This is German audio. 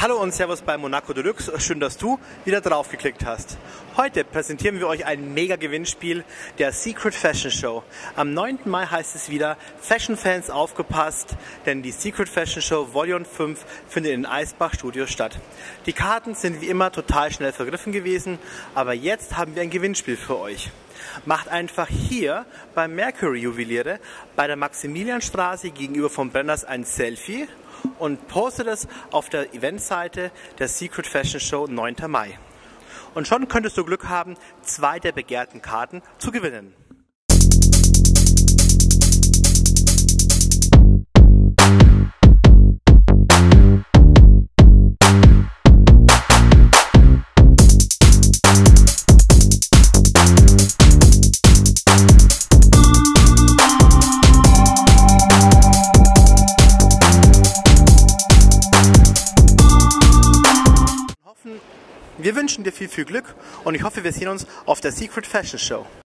Hallo und Servus bei Monaco Deluxe, schön, dass du wieder drauf geklickt hast. Heute präsentieren wir euch ein mega Gewinnspiel der Secret Fashion Show. Am 9. Mai heißt es wieder, Fashion-Fans aufgepasst, denn die Secret Fashion Show Volume 5 findet in den Eisbach Studios statt. Die Karten sind wie immer total schnell vergriffen gewesen, aber jetzt haben wir ein Gewinnspiel für euch. Macht einfach hier beim Mercury Juweliere bei der Maximilianstraße gegenüber vom Brenners ein Selfie und postet es auf der Eventseite der Secret Fashion Show 9. Mai. Und schon könntest du Glück haben, 2 der begehrten Karten zu gewinnen. Wir wünschen dir viel Glück und ich hoffe, wir sehen uns auf der Secret Fashion Show.